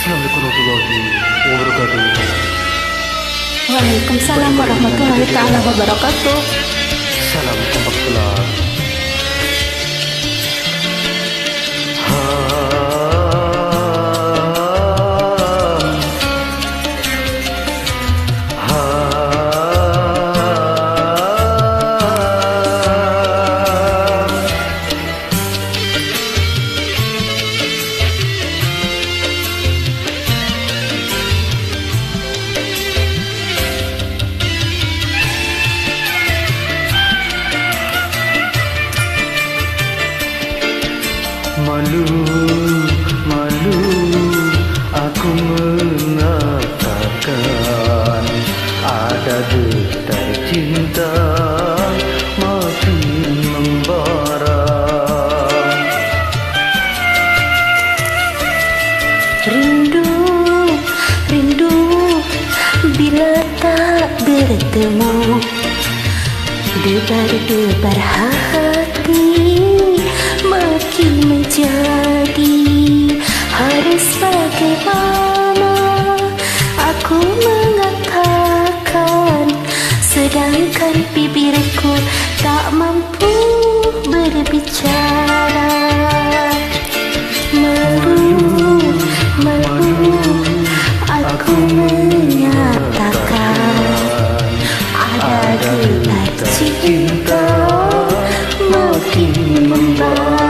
Assalamualaikum warahmatullahi wabarakatuh. Waalaikumsalam warahmatullahi taala wabarakatuh. Salam kompak selam. Malu, malu aku mengatakan ada getar cinta makin membara. Rindu, rindu bila tak bertemu, debar-debar hati makin menjadi. Harus bagaimana aku mengatakan, sedangkan bibirku tak mampu berbicara. Malu, malu aku menyatakan ada getar cinta makin membara.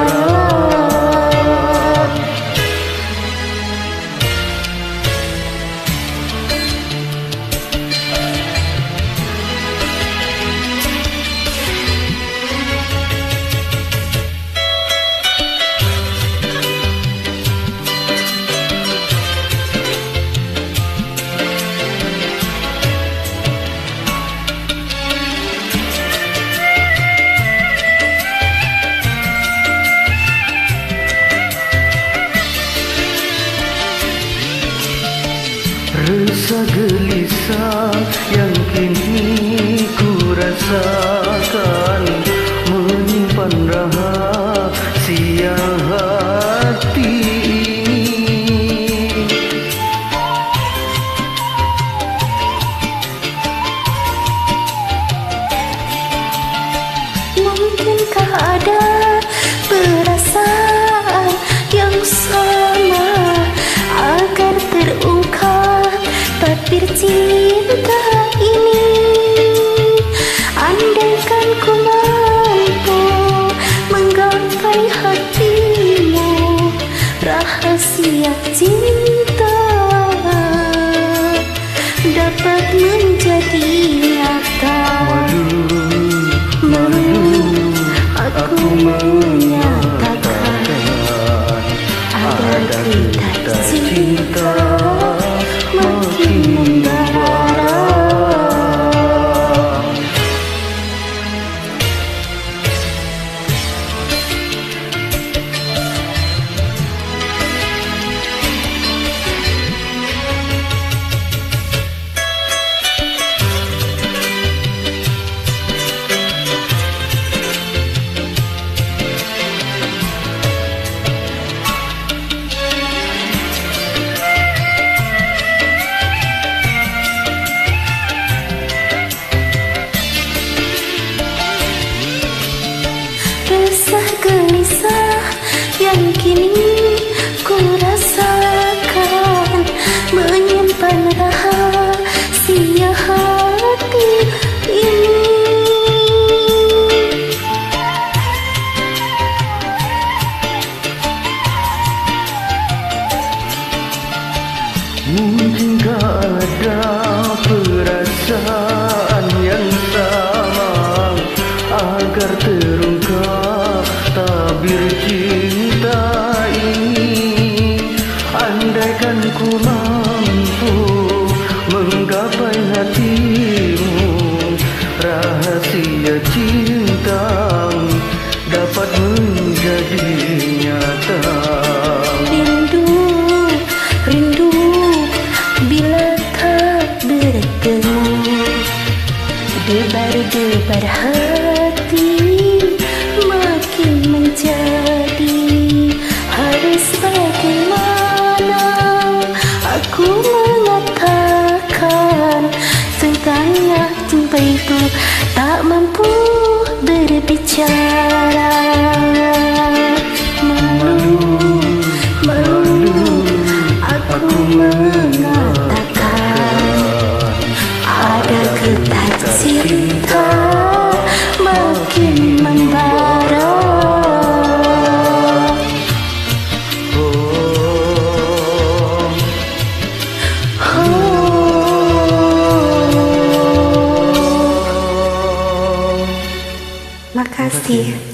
Rasa gelisah yang kini ku rasakan, menyimpan rahasia hati ini. Mungkinkah ada perasaan yang sama agar terungkap tabir cinta ini? Andaikan ku mampu menggapai hatimu, rahasia cinta dapat menjadi nyata. Malu, aku menyatakan ada getar cinta makin membara. Resah gelisah yang kini ku rasakan, menyimpan rahasia hati ini. Mungkinkah ada perasaan yang sama agar terungkap tabir cinta ini? Andaikan ku mampu menggapai hatimu, rahasia cinta dapat menjadi nyata. Rindu, rindu bila tak bertemu, debar-debar hati makin menjadi. bicara, malu aku mengatakan ada getar cinta makin membara. Makasih.